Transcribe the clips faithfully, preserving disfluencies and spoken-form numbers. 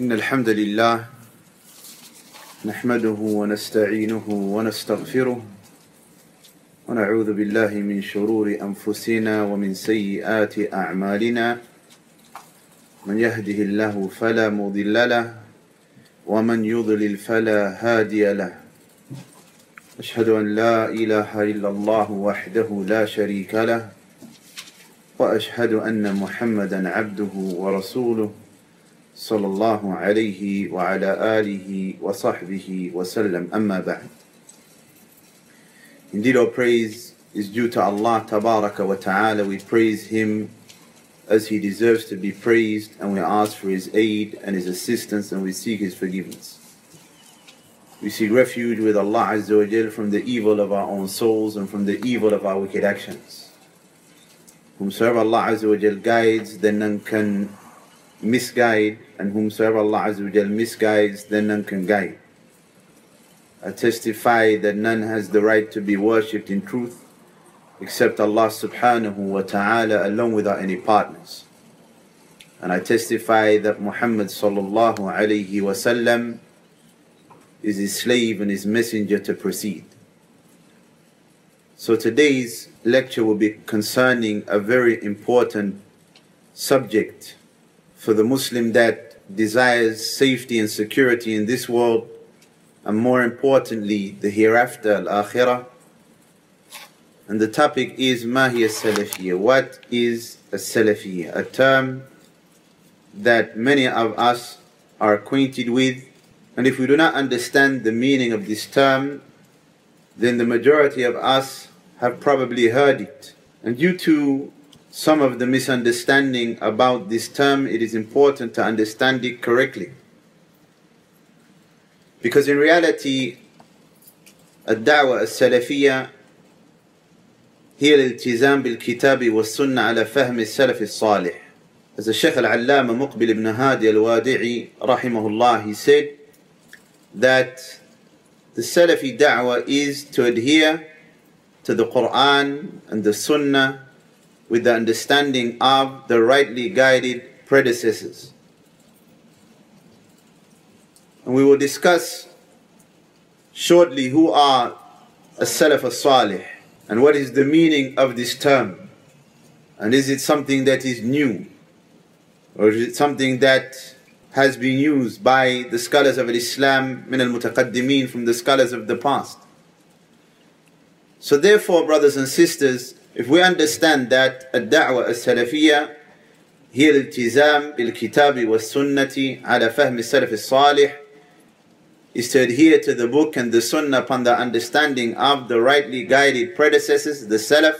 إن الحمد لله نحمده ونستعينه ونستغفره ونعوذ بالله من شرور أنفسنا ومن سيئات أعمالنا من يهده الله فلا مضل له ومن يضلل فلا هادي له أشهد أن لا إله إلا الله وحده لا شريك له وأشهد أن محمدا عبده ورسوله صلى الله عليه وعلى آله وصحبه وسلم أما بعد. Indeed, all praise is due to Allah Tabaraka wa Ta'ala. We praise Him as He deserves to be praised, and we ask for His aid and His assistance, and we seek His forgiveness. We seek refuge with Allah Azza wa Jal from the evil of our own souls and from the evil of our wicked actions. Whomsoever Allah Azza wa Jal guides, then none can misguide, and whomsoever Allah Azza wa Jal misguides, then none can guide. I testify that none has the right to be worshipped in truth except Allah subhanahu wa ta'ala alone without any partners. And I testify that Muhammad sallallahu alayhi wa sallam is his slave and his messenger to proceed. So today's lecture will be concerning a very important subject for the Muslim that desires safety and security in this world, and more importantly the hereafter, al-akhirah. And the topic is Ma hiya Salafiyya. What is a Salafiyya? A term that many of us are acquainted with, and if we do not understand the meaning of this term, then the majority of us have probably heard it. And due to some of the misunderstanding about this term, it is important to understand it correctly. Because in reality, الدعوة السلفية هي الالتزام بالكتاب والسنة على فهم السلف الصالح. As the Shaykh al-Allama Muqbil ibn Hadi al-Wadi'i rahimahullah, he said that the Salafi da'wah is to adhere to the Quran and the Sunnah with the understanding of the rightly guided predecessors. And we will discuss shortly who are as-Salaf as-Salih and what is the meaning of this term. And is it something that is new, or is it something that has been used by the scholars of Islam min al-mutaqaddimin, from the scholars of the past? So therefore, brothers and sisters, if we understand that الدعوة السلفية هي الالتزام بالكتاب والسنة على فهم السلف الصالح, is to adhere to the book and the sunnah upon the understanding of the rightly guided predecessors, the Salaf,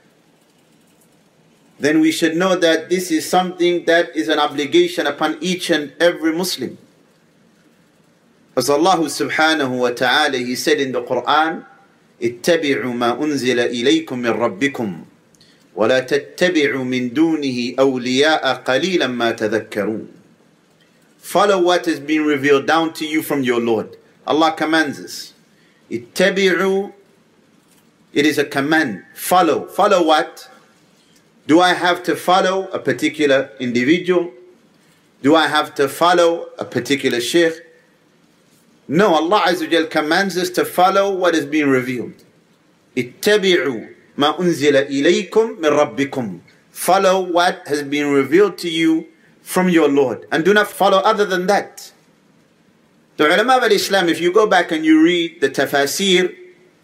then we should know that this is something that is an obligation upon each and every Muslim. As Allah subhanahu wa ta'ala, He said in the Quran, اتبعوا ما أنزل إليكم من ربكم ولا تتبعوا من دونه أولياء قليلا ما تذكرون. Follow what has been revealed down to you from your Lord. Allah commands us. اتبعوا, it is a command. Follow. Follow what? Do I have to follow a particular individual? Do I have to follow a particular sheikh? No, Allah Azza wa Jal commands us to follow what is being revealed. اتبعوا ما أنزل إليكم من ربكم. Follow what has been revealed to you from your Lord, and do not follow other than that. The ulama of Islam, if you go back and you read the tafasir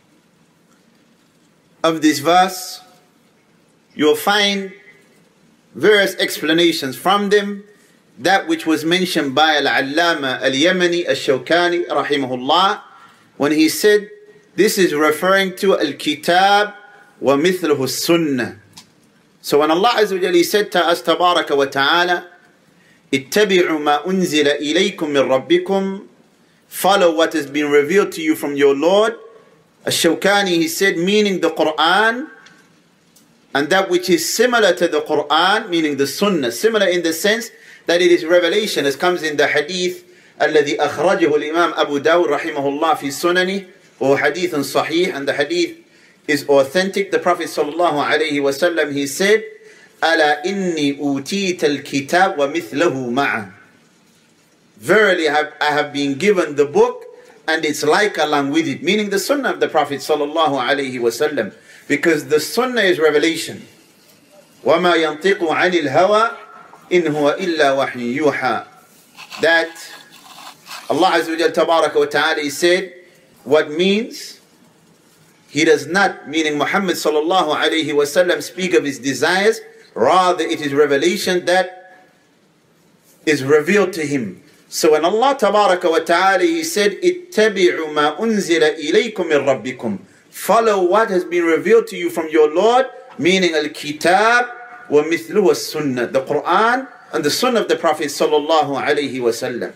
of this verse, you'll find various explanations. From them, that which was mentioned by Al-Allama Al-Yamani Al-Shawkani rahimahullah, when he said this is referring to Al-Kitab wa mithluhu Sunnah. So when Allah Azza wa Jalla said to us Tabaraka wa Ta'ala, اتبعوا ما أنزل إليكم من ربكم, follow what has been revealed to you from your Lord, Al-Shawkani, he said, meaning the Quran and that which is similar to the Quran, meaning the Sunnah, similar in the sense that it is revelation, as comes in the hadith الذي أخرجه الإمام أبو داود رحمه الله في سننه, or hadith صحيح, and the hadith is authentic. The Prophet sallallahu alaihi wasallam, he said, ألا إني أوتيت الكتاب ومثله معه. verily have, I have been given the book and its like along with it, meaning the sunnah of the Prophet sallallahu alaihi wasallam, because the sunnah is revelation. وَمَا يَنْطِقُ عَنِ الْهَوَىٰ إِنْ هُوَ إِلَّا وَحْيٌ يُوحَىٰ. That Allah Azza wa Jal Tabaraka wa Ta'ala said, what means he does not, meaning Muhammad sallallahu alaihi wasallam, speak of his desires, rather it is revelation that is revealed to him. So when Allah Tabaraka wa Ta'ala, he said, اتَّبِعُوا مَا أُنزِلَ إِلَيْكُمْ مِنْ رَبِّكُمْ, follow what has been revealed to you from your Lord, meaning al-kitab wa mithluhu as-sunnah, the Quran and the sunnah of the Prophet sallallahu alaihi wasallam.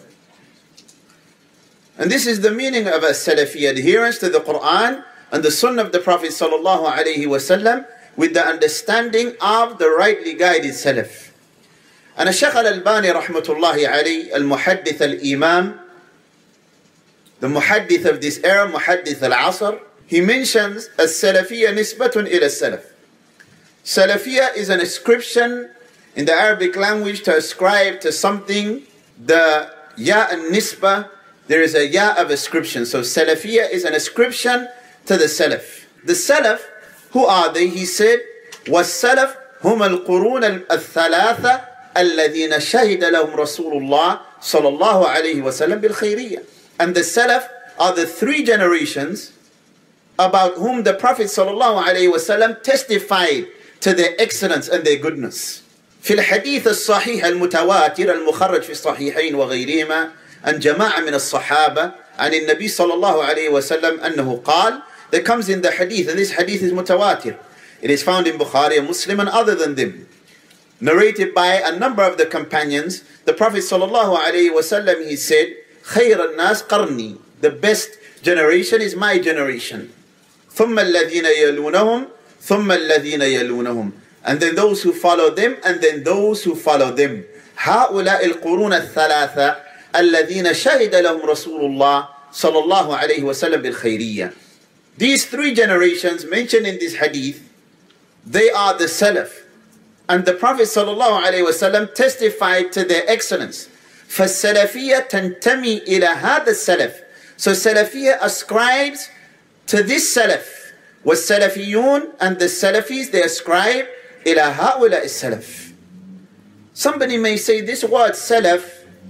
And this is the meaning of a Salafi, adherence to the Quran and the sunnah of the Prophet sallallahu alaihi wasallam, with the understanding of the rightly guided Salaf. And Shaykh al-Albani rahmatullahi alayhi, al-Muhaddith al-Imam, the Muhaddith of this era, Muhaddith al-Asr, he mentions as-Salafiyya nisbatun ila salaf. Salafiyya is an ascription in the Arabic language to ascribe to something the ya an-nisbah, there is a ya of ascription. So Salafiyya is an ascription to the Salaf. The Salaf, who are they? He said, وَالسَّلَفْ هُمَ الْقُرُونَ الثَّلَاثَةِ الَّذِينَ شَهِدَ لَهُمْ رَسُولُ اللَّهِ صَلَى اللَّهُ عَلَيْهِ وَسَلَّمْ بِالْخَيْرِيَّةِ. And the Salaf are the three generations about whom the Prophet sallallahu alaihi wasallam testified to their excellence and their goodness. في الحديث الصحيح المتواتر المخرج في الصحيحين وغيرهما عن جماعة من الصحابة عن النبي صلى الله عليه وسلم أنه قال, there comes in the hadith, and this hadith is mutawatir. It is found in Bukhari and Muslim and other than them. Narrated by a number of the companions, the Prophet sallallahu alaihi wasallam, he said, خير الناس قرني, the best generation is my generation. ثم الذين يلونهم ثم الذين يلونهم, and then those who follow them, and then those who follow them. هؤلاء القرون الثلاثة الذين شهد لهم رسول الله صلى الله عليه وسلم بالخيرية. These three generations mentioned in this hadith, they are the Salaf. And the Prophet صلى الله عليه وسلم testified to their excellence. فالسلفية تنتمي إلى هذا السلف. So Salafiyya ascribes to this Salaf. والسلفيون, and the Salafis, they ascribe إلى هؤلاء السلف. Somebody may say, this word Salaf,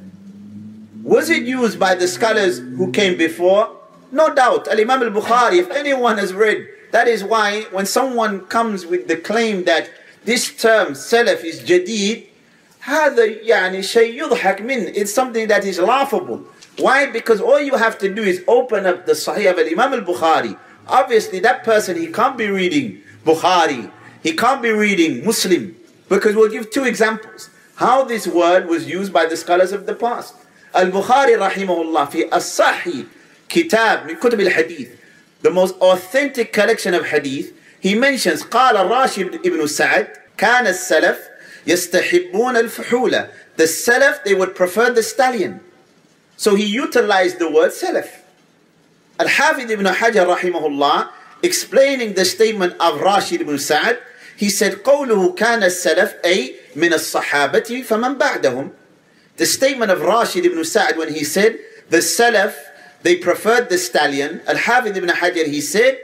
was it used by the scholars who came before? No doubt. Al-Imam al-Bukhari, if anyone has read, that is why when someone comes with the claim that this term Salaf is Jadid, هذا يعني شيء يضحك منه. It's something that is laughable. Why? Because all you have to do is open up the Sahih of Al-Imam al-Bukhari. Obviously that person, he can't be reading Bukhari, he can't be reading Muslim, because we'll give two examples how this word was used by the scholars of the past. Al-Bukhari rahimahullah fi as-Sahih kitab min kutub al-hadith, the most authentic collection of hadith, he mentions قال الراشد ibn Sa'd كان السلف يستحبون الفحولة. The Salaf, they would prefer the stallion. So he utilized the word Salaf. Al-Hafidh ibn Hajar rahimahullah, explaining the statement of Rashid ibn Sa'd, he said قوله كان السلف أي من الصحابة فمن بعدهم. The statement of Rashid ibn Sa'd when he said the Salaf, they preferred the stallion, Al-Hafidh ibn Hajar, he said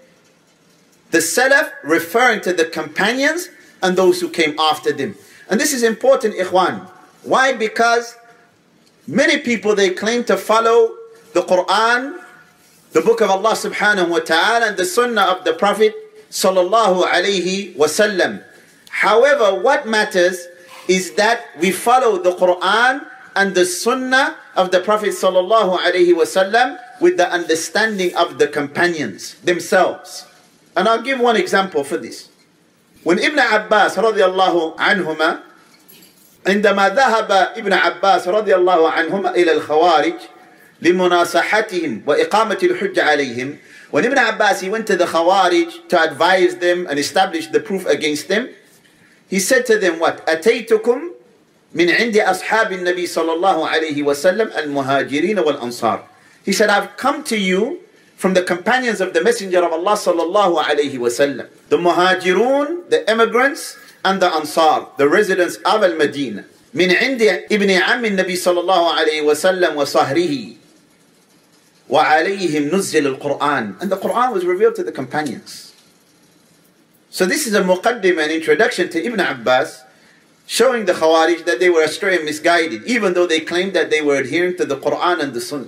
the Salaf referring to the companions and those who came after them. And this is important, ikhwan. Why? Because many people, they claim to follow the Quran, the book of Allah subhanahu wa ta'ala, and the sunnah of the Prophet sallallahu alayhi wasallam. However, what matters is that we follow the Quran and the sunnah of the Prophet sallallahu alayhi wasallam with the understanding of the companions themselves. And I'll give one example for this. When Ibn Abbas رضي الله عنهما, عندما ذهب ابن عباس رضي الله عنهما إلى الخوارج لمناصحتهم وإقامة الحجة عليهم, when Ibn Abbas, he went to the Khawarij to advise them and establish the proof against them, he said to them, what? أتيتكم من عند أصحاب النبي صلى الله عليه وسلم المهاجرين والأنصار. He said, I've come to you from the companions of the Messenger of Allah sallallahu alayhi wasallam, the Muhajirun, the immigrants, and the Ansar, the residents of Al-Madinah. من عند ابن عم النبي صلى الله عليه وسلم وصهره وعليهم نزل القرآن. And the Quran was revealed to the companions. So this is a muqaddimah, an introduction to Ibn Abbas, showing the Khawarij that they were astray and misguided, even though they claimed that they were adhering to the Quran and the Sunnah.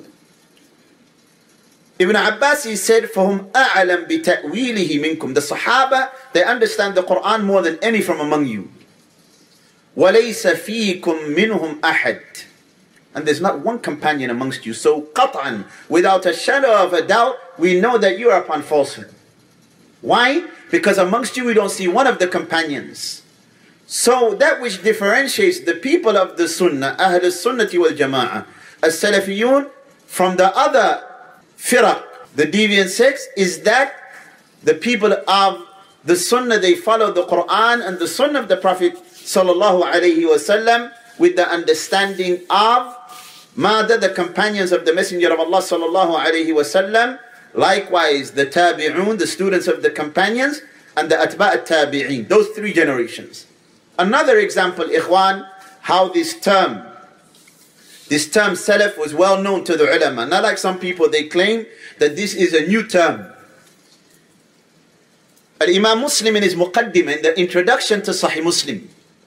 Ibn Abbas, he said, فَهُمْ أَعْلَمْ بِتَأْوِيلِهِ مِنْكُمْ. The Sahaba, they understand the Quran more than any from among you. وَلَيْسَ فِيكُمْ مِنْهُمْ أَحَدٍ. And there's not one companion amongst you. So قطعا, without a shadow of a doubt, we know that you are upon falsehood. Why? Because amongst you we don't see one of the companions. So that which differentiates the people of the Sunnah, Ahl al-Sunnati wal-Jama'ah, as-Salafiyun, from the other firaq, the deviant sects, is that the people of the Sunnah, they follow the Quran and the Sunnah of the Prophet sallallahu alayhi wasallam with the understanding of Mada, the companions of the Messenger of Allah sallallahu alayhi wasallam, likewise the Tabi'un, the students of the companions, and the Atba' al-Tabi'in, those three generations. Another example, Ikhwan, how this term, this term Salaf was well known to the ulama. Not like some people, they claim that this is a new term. Al-Imam Muslim in his Muqaddimah, in the introduction to Sahih Muslim,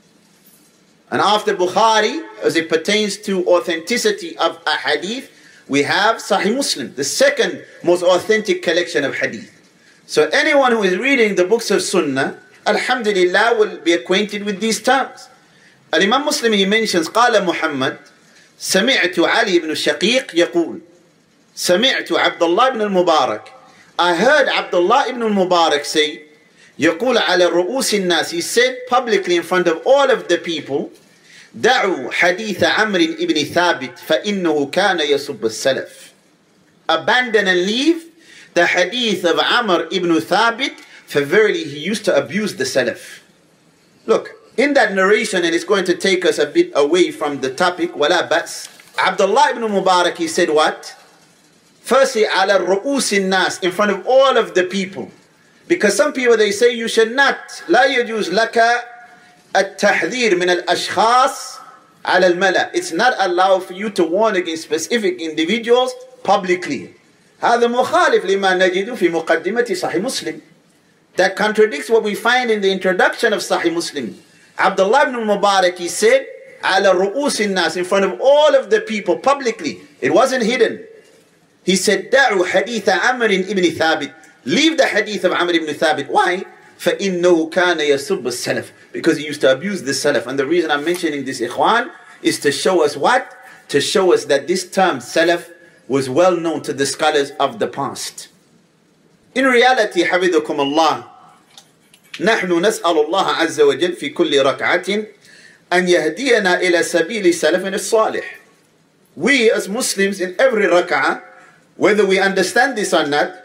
and after Bukhari, as it pertains to authenticity of a hadith, we have Sahih Muslim, the second most authentic collection of hadith. So anyone who is reading the books of Sunnah, Alhamdulillah, will be acquainted with these terms. Al-Imam Muslim, he mentions, قال محمد سمعت علي بن شقيق يقول سمعت عبد الله بن المبارك. I heard Abdullah ibn al-Mubarak say, يقول على رؤوس الناس, he said publicly in front of all of the people, دعوا حديث عمرو ibn ثابت فإنه كان يسب السلف. Abandon and leave the hadith of Amr ibn Thabit, for verily he used to abuse the Salaf. Look, in that narration, and it's going to take us a bit away from the topic, وَلَا بَأْس, Abdullah ibn Mubarak, he said what? Firstly, عَلَى الرُّؤُوسِ النَّاسِ, in front of all of the people. Because some people, they say you should not, لا يجوز لك التحذير من الأشخاص على الملأ. It's not allowed for you to warn against specific individuals publicly. هذا مخالف لما نجد في مقدمة صحيح مسلم. That contradicts what we find in the introduction of Sahih Muslim. Abdullah ibn Mubarak, he said, على رؤوس الناس, in front of all of the people publicly. It wasn't hidden. He said, دعوا حديث عمرو ibn ثابت. Leave the hadith of Amr ibn Thabit. Why? فَإِنَّهُ كَانَ يَسُبُّ السَّلَفِ. Because he used to abuse the Salaf. And the reason I'm mentioning this, Ikhwan, is to show us what? To show us that this term, Salaf, was well known to the scholars of the past. In reality, حفظكم الله, نحن نسأل الله عز وجل في كل ركعة أن يهدينا إلى سبيل سلفنا الصالح. We as Muslims in every rak'ah, whether we understand this or not,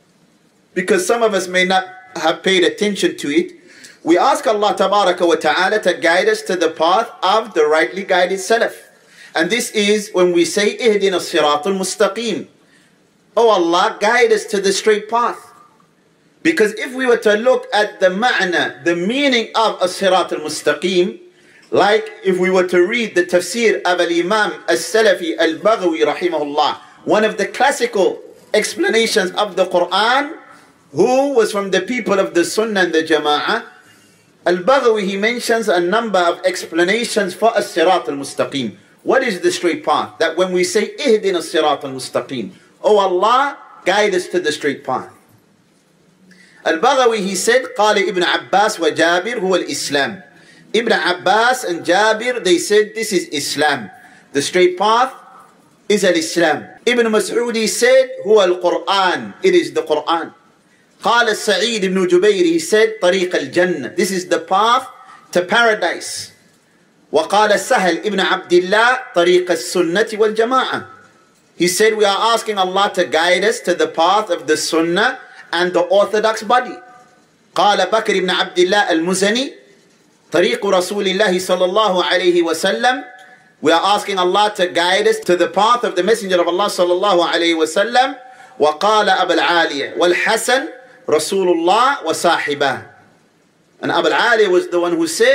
because some of us may not have paid attention to it, we ask Allah Tabaraka wa Ta'ala to guide us to the path of the rightly guided Salaf. And this is when we say, اهدنا الصراط المستقيم. Oh Allah, guide us to the straight path. Because if we were to look at the ma'na, the meaning of as-sirat al-mustaqim, like if we were to read the tafsir of al-Imam al-Salafi al-Baghawi rahimahullah, one of the classical explanations of the Quran, who was from the people of the Sunnah and the Jama'ah, al-Baghawi, he mentions a number of explanations for as-sirat al-mustaqim. What is the straight path? That when we say ihdina as-sirat al-mustaqim, oh Allah, guide us to the straight path. Al-Baghawi, he said, قال Ibn Abbas wa Jabir huwa al-Islam. Ibn Abbas and Jabir, they said this is Islam. The straight path is al-Islam. Ibn Mas'ud, he said, huwa al-Quran. It is the Quran. قال Sa'id ibn Jubayr, he said, طريق الجنة. This is the path to paradise. وقال سهل ibn Abdullah, طريق السنة والجماعة. He said, we are asking Allah to guide us to the path of the Sunnah and the orthodox body. قال بكر ibn Abdullah al-Muzani, طريق رسول الله صلى الله عليه وسلم. We are asking Allah to guide us to the path of the Messenger of Allah صلى الله عليه وسلم. وقال أبو العالية والحسن رسول الله وصاحبه. And Abu al-Aliya was the one who said,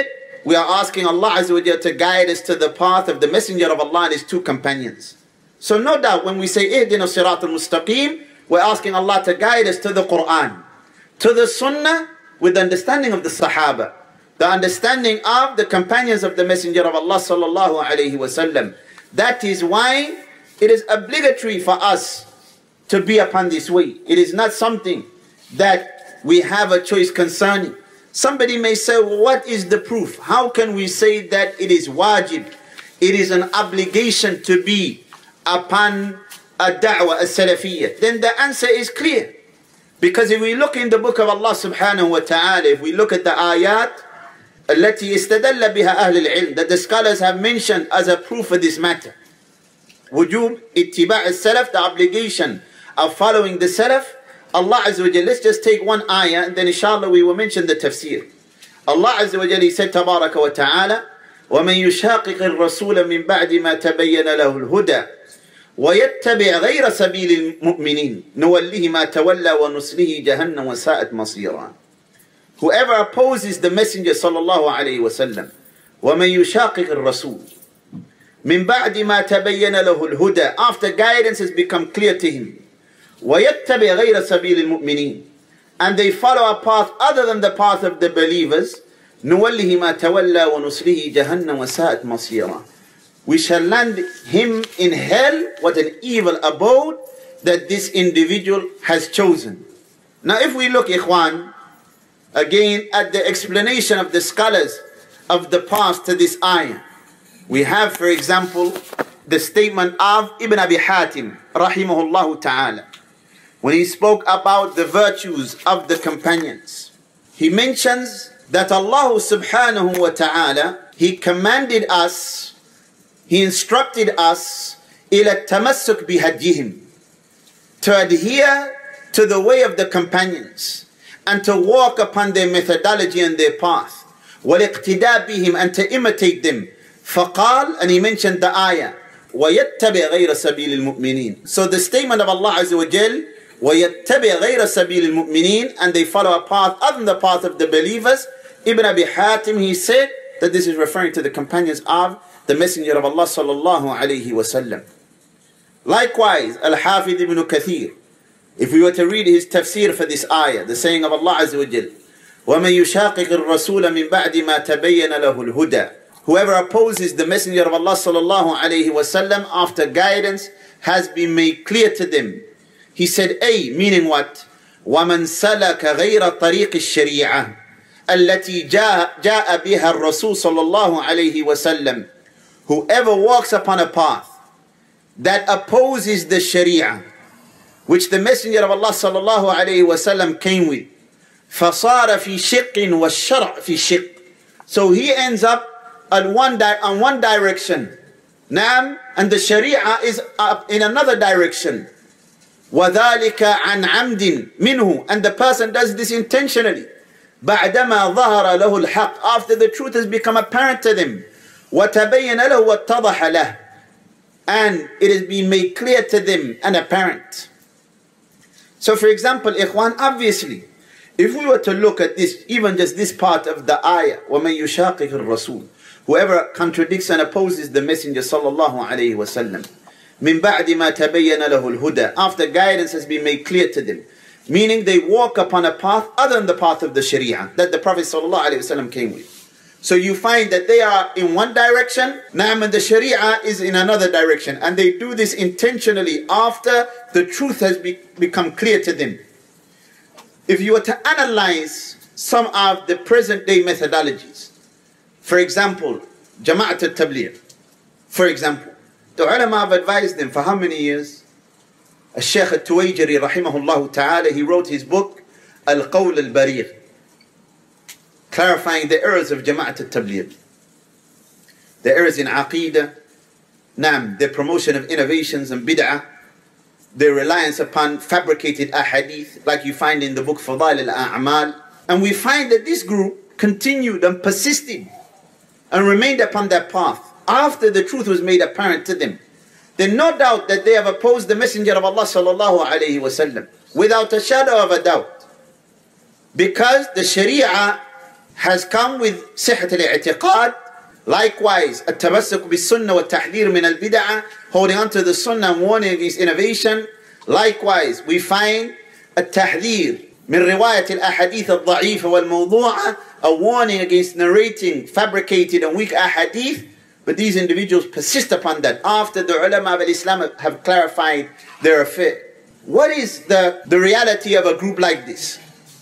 we are asking Allah Azza wa Jalla to guide us to the path of the Messenger of Allah and his two companions. So no doubt when we say Ihdina Sirat al-Mustaqim, we're asking Allah to guide us to the Quran, to the Sunnah, with the understanding of the Sahaba, the understanding of the companions of the Messenger of Allah sallallahu alayhi wa sallam. That is why it is obligatory for us to be upon this way. It is not something that we have a choice concerning. Somebody may say, well, what is the proof? How can we say that it is wajib? It is an obligation to be upon a da'wah, a salafiyya. Then the answer is clear. Because if we look in the book of Allah subhanahu wa ta'ala, if we look at the ayat, التي استدل بها أهل العلم, that the scholars have mentioned as a proof for this matter. Wujub ittiba' al-salaf, the obligation of following the salaf. Allah Azza wa Jalla, let's just take one ayah and then inshallah we will mention the tafsir. Allah Azza wa Jalla said, Tabaraka wa ta'ala, وَمَنْ يُشَاقِقِ الرَّسُولَ مِنْ بَعْدِ مَا تَبَيَّنَ لَهُ الْهُدَى وَيَتَّبِعْ غَيْرَ سَبِيلِ الْمُؤْمِنِينَ نُوَلِّهِ مَا تَوَلَّى وَنُصْلِهِ جَهَنَّمَ وَسَاءَتْ مَصِيرًا. Whoever opposes the Messenger sallallahu alayhi wa sallam, وَمَنْ يُشَاقِقِ الرَّسُولَ مِنْ بَعْدِ مَا تَبَيَّنَ لَهُ الْهُدَى, after guidance has become clear to him, وَيَتَّبِعْ غَيْرَ سَبِيلِ الْمُؤْمِنِينَ, and they follow a path other than the path of the believers, نُوَلِّهِ مَا تَوَلَّى وَنُصْلِهِ جَهَنَّمَ وَسَاءَتْ مَصِيرًا. We shall land him in hell. What an evil abode that this individual has chosen. Now if we look, ikhwan, again at the explanation of the scholars of the past to this ayah, we have, for example, the statement of Ibn Abi Hatim rahimahullah ta'ala, when he spoke about the virtues of the companions. He mentions that Allah subhanahu wa ta'ala, He commanded us, He instructed us إِلَى التَّمَسُّكْ بِهَدْيِهِمْ, to adhere to the way of the companions and to walk upon their methodology and their path. وَالِاقْتِدَاء بِهِمْ, and to imitate them. فَقَالْ, and he mentioned the ayah, وَيَتَّبِعْ غَيْرَ سَبِيلِ الْمُؤْمِنِينَ. So the statement of Allah Azza wa Jal, وَيَتَّبِعْ غَيْرَ سَبِيلِ الْمُؤْمِنِينَ, and they follow a path other than the path of the believers. Ibn Abi Hatim, he said that this is referring to the companions of the Messenger of Allah sallallahu alayhi wa sallam. Likewise, Al-Hafidh ibn Kathir, if we were to read his tafsir for this ayah, the saying of Allah Azza wa Jal, وَمَنْ يُشَاقِقِ الرَّسُولَ مِنْ بَعْدِ مَا تَبَيَّنَ لَهُ الْهُدَى, whoever opposes the Messenger of Allah sallallahu alayhi wa sallam after guidance has been made clear to them. He said, A, meaning what? وَمَنْ سَلَكَ غَيْرَ طَرِيقِ الشَّرِيعَةِ الَّتِي جَاءَ بِهَا الرَّسُولُ صلى الله عليه وسلم, whoever walks upon a path that opposes the Sharia which the Messenger of Allah sallallahu alayhi wa sallam came with, فَصَارَ فِي شِقٍ وَالشَّرْعِ فِي شِقٍ, so he ends up on one, di on one direction, Naam, and the Sharia is up in another direction. وَذَلِكَ عَنْ عَمْدٍ مِنْهُ, and the person does this intentionally. بَعْدَمَا ظَهَرَ لَهُ الْحَقِّ, after the truth has become apparent to them. وَتَبَيَّنَ لَهُ وَاتَّضَحَ لَهُ, and it has been made clear to them and apparent. So for example, ikhwan, obviously, if we were to look at this, even just this part of the ayah, وَمَنْ يُشَاقِقِ الرَّسُولِ, whoever contradicts and opposes the Messenger sallallahu alayhi wa sallam, مِنْ بَعْدِ مَا تَبَيَّنَ لَهُ الْهُدَى, after guidance has been made clear to them, meaning they walk upon a path other than the path of the Sharia that the Prophet sallallahu alayhi wa sallam came with. So you find that they are in one direction, Naam, and the Sharia is in another direction, and they do this intentionally after the truth has be become clear to them. If you were to analyze some of the present day methodologies, for example, Jama'at al-Tabligh, for example, the ulama have advised them for how many years? Al-Shaykh al-Tuwayjiri rahimahullah ta'ala, he wrote his book, Al-Qawl al-Barigh, clarifying the errors of Jama'at al-Tabligh, the errors in Aqeedah, Naam, the promotion of innovations and bid'ah, their reliance upon fabricated ahadith, like you find in the book Fadail al-A'mal. And we find that this group continued and persisted and remained upon that path after the truth was made apparent to them. Then no doubt that they have opposed the Messenger of Allah sallallahu alayhi wa sallam, without a shadow of a doubt. Because the Sharia has come with صحة الاعتقاد. Likewise, التمسك بالسنة والتحذير من البدعة, holding on to the sunnah and warning against innovation. Likewise, we find التحذير من رواية الأحاديث الضعيفة والموضوعة, a warning against narrating fabricated and weak ahadith. But these individuals persist upon that after the ulama of Islam have clarified their affair. What is the, the reality of a group like this?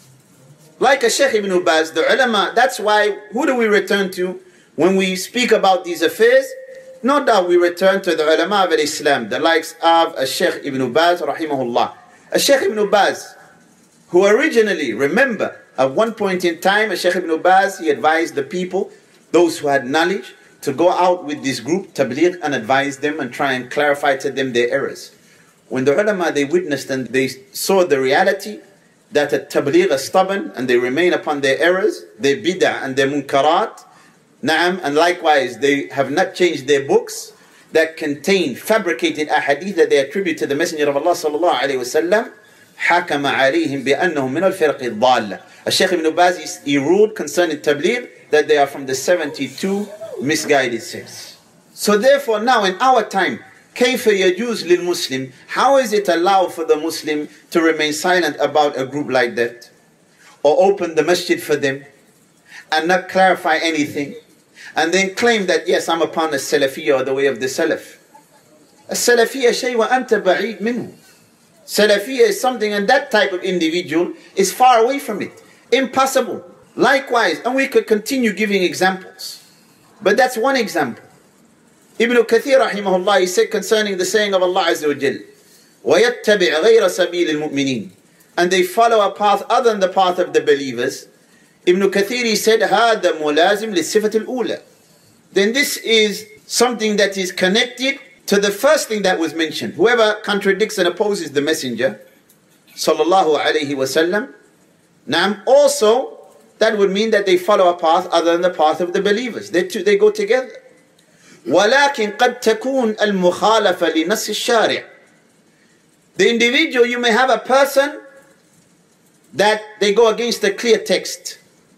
Like a Shaykh Ibn Baz, the ulama, that's why, who do we return to when we speak about these affairs? No doubt we return to the ulama of Islam, the likes of a Shaykh Ibn Baz, rahimahullah. A Shaykh Ibn Baz, who originally, remember, at one point in time, a Shaykh Ibn Baz, he advised the people, those who had knowledge, to go out with this group, Tabligh, and advise them and try and clarify to them their errors. When the ulama, they witnessed and they saw the reality that a Tabligh are stubborn and they remain upon their errors, their bid'ah and their munkarat, na'am, and likewise they have not changed their books that contain fabricated ahadith that they attribute to the Messenger of Allah sallallahu alayhi wasallam, حكم عليهم بأنهم من الفرق الضالة. Shaykh Ibn Baz, he ruled concerning Tabligh that they are from the seventy-two misguided sects. So therefore now in our time, كيف يجوز للمسلم, how is it allowed for the Muslim to remain silent about a group like that, or open the masjid for them and not clarify anything, and then claim that yes, I'm upon the Salafiyya or the way of the Salaf? السلفية شيء وأنت بعيد منه. Salafiyya is something, and that type of individual is far away from it. Impossible. Likewise, and we could continue giving examples, but that's one example. Ibn Kathir rahimahullah, he said concerning the saying of Allah Azza wa Jal, وَيَتَّبِعْ غَيْرَ سَبِيلِ الْمُؤْمِنِينَ, and they follow a path other than the path of the believers. Ibn Kathir, he said, هَذَا مُلَازِمْ لِلصِّفَةِ الْأُولَى. Then this is something that is connected to the first thing that was mentioned. Whoever contradicts and opposes the Messenger sallallahu alayhi wasallam, now also that would mean that they follow a path other than the path of the believers. They, two, they go together. ولكن قد تكون المخالفة لنص الشارع. The individual, you may have a person that they go against the clear text.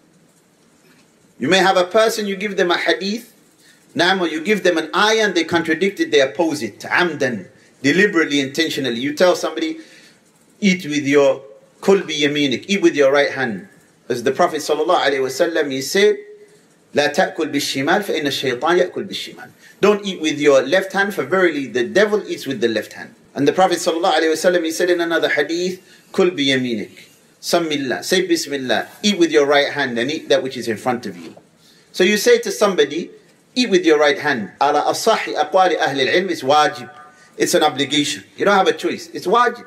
You may have a person, you give them a hadith, or you give them an ayah and they contradict it, they oppose it, amdan, deliberately, intentionally. You tell somebody, eat with your kul bi yaminik, eat with your right hand. As the Prophet sallallahu alaihi wasallam, he said, لا تأكل بالشمال فإن الشيطان يأكل بالشمال. Don't eat with your left hand, for verily the devil eats with the left hand. And the Prophet sallallahu alaihi wasallam, he said in another hadith, كل بيمينك, Sammillah, say Bismillah, eat with your right hand and eat that which is in front of you. So you say to somebody, eat with your right hand. على أصح أقوال أهل العلم, it's wajib. It's an obligation. You don't have a choice. It's wajib.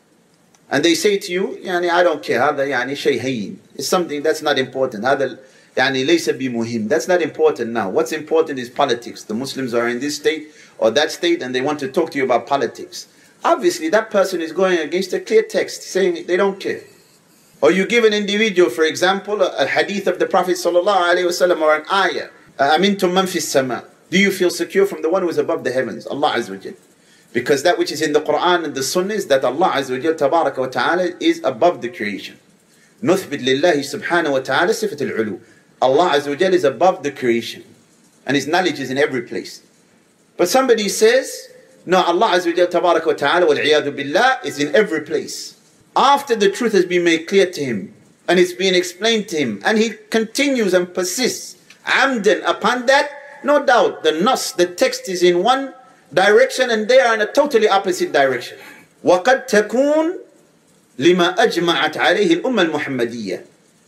And they say to you, يعني, I don't care. هذا يعني شيء هين. It's something that's not important. هذا يعني ليس بمهم. That's not important now. What's important is politics. The Muslims are in this state or that state and they want to talk to you about politics. Obviously that person is going against a clear text saying they don't care. Or you give an individual, for example, a, a hadith of the Prophet sallallahu alaihi wasallam or an ayah. Amintum man fis sama. Do you feel secure from the one who is above the heavens, Allah Azza wa Jal? Because that which is in the Quran and the Sunnah is that Allah Azza wa Jal tabaraka wa ta'ala is above the creation. Nuthbit lillahi subhanahu wa ta'ala sifat al-ulu. Allah Azza wa Jal is above the creation. And His knowledge is in every place. But somebody says, no, Allah Azza wa Jal tabaraka wa ta'ala wal iyadu billah is in every place. After the truth has been made clear to him and it's been explained to him, and he continues and persists amdan upon that, no doubt the nas, the text is in one direction and they are in a totally opposite direction. وَقَدْ تَكُونَ لِمَا أَجْمَعَتْ عَلَيْهِ الْأُمَّةِ الْمُحَمَّدِيَّةِ.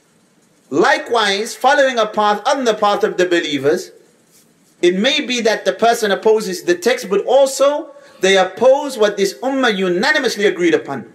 Likewise, following a path on the path of the believers, it may be that the person opposes the text, but also they oppose what this ummah unanimously agreed upon.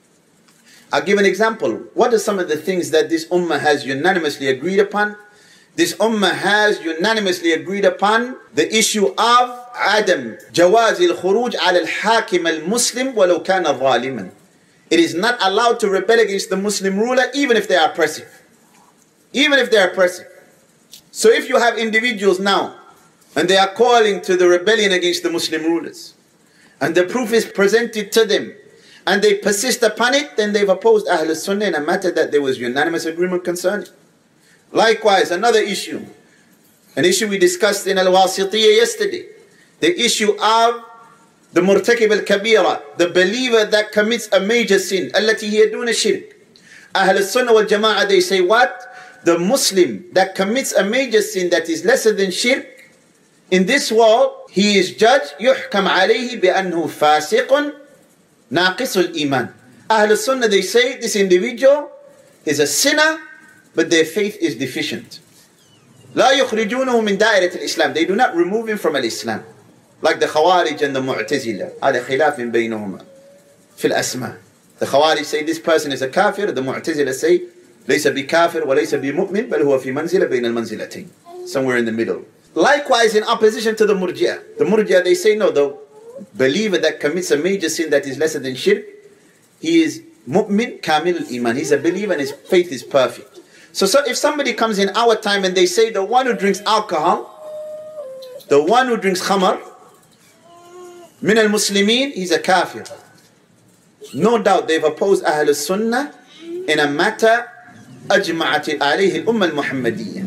I'll give an example. What are some of the things that this ummah has unanimously agreed upon? This ummah has unanimously agreed upon the issue of Adam جواز الخروج على الحاكم المسلم ولو كان ظالما. It is not allowed to rebel against the Muslim ruler even if they are oppressive. Even if they are oppressive. So if you have individuals now and they are calling to the rebellion against the Muslim rulers and the proof is presented to them and they persist upon it, then they've opposed Ahlul Sunnah in a matter that there was unanimous agreement concerning. Likewise, another issue, an issue we discussed in Al-Wasitiyya yesterday, the issue of the murtakib al-kabira, the believer that commits a major sin, التي هي دون الشرك. Ahl al-Sunnah wal Jama'ah, they say what? The Muslim that commits a major sin that is lesser than shirk, in this world, he is judged, يحكم عليه بأنه فاسق ناقص الإيمان. Ahl al-Sunnah, they say this individual is a sinner, but their faith is deficient. لا يخرجونه من دائرة الإسلام. They do not remove him from al-Islam. Like the Khawarij and the Mu'tazila. هذا خلاف بينهما في الأسماء. The Khawarij say this person is a kafir. The Mu'tazila say ليس بكافر وليس بمؤمن بل هو في منزلة بين المنزلتين. Somewhere in the middle. Likewise, in opposition to the Murji'ah. The Murji'ah, they say no, the believer that commits a major sin that is lesser than shirk, he is mu'min kamil al-iman. He's a believer and his faith is perfect. So, so if somebody comes in our time and they say the one who drinks alcohol, the one who drinks khamar, min al-muslimin, he's a kafir. No doubt they've opposed Ahl al-Sunnah in a matter ajma'at alayhi al-Ummah al-Muhammadiyya.